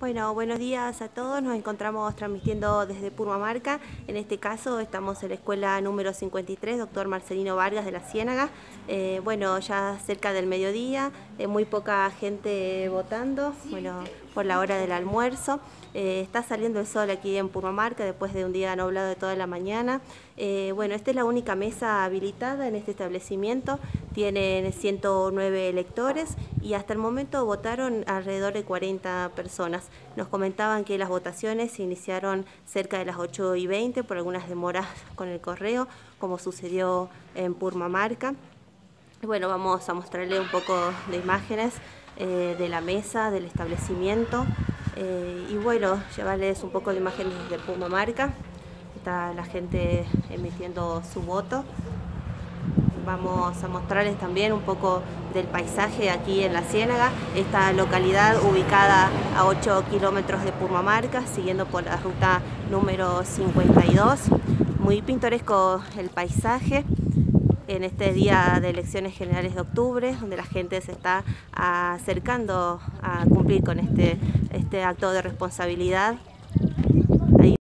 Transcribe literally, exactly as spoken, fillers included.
Bueno, buenos días a todos. Nos encontramos transmitiendo desde Purmamarca. En este caso estamos en la escuela número cincuenta y tres, doctor Marcelino Vargas de la Ciénaga. Eh, bueno, ya cerca del mediodía, eh, muy poca gente votando, bueno, por la hora del almuerzo. Eh, está saliendo el sol aquí en Purmamarca después de un día nublado de toda la mañana. Eh, bueno, esta es la única mesa habilitada en este establecimiento. Tienen ciento nueve electores y hasta el momento votaron alrededor de cuarenta personas. Nos comentaban que las votaciones se iniciaron cerca de las ocho y veinte por algunas demoras con el correo, como sucedió en Purmamarca. Bueno, vamos a mostrarle un poco de imágenes eh, de la mesa, del establecimiento. Eh, y bueno, llevarles un poco de imágenes de Purmamarca. Está la gente emitiendo su voto. Vamos a mostrarles también un poco del paisaje aquí en la Ciénaga, esta localidad ubicada a ocho kilómetros de Purmamarca, siguiendo por la ruta número cincuenta y dos. Muy pintoresco el paisaje en este día de elecciones generales de octubre, donde la gente se está acercando a cumplir con este, este acto de responsabilidad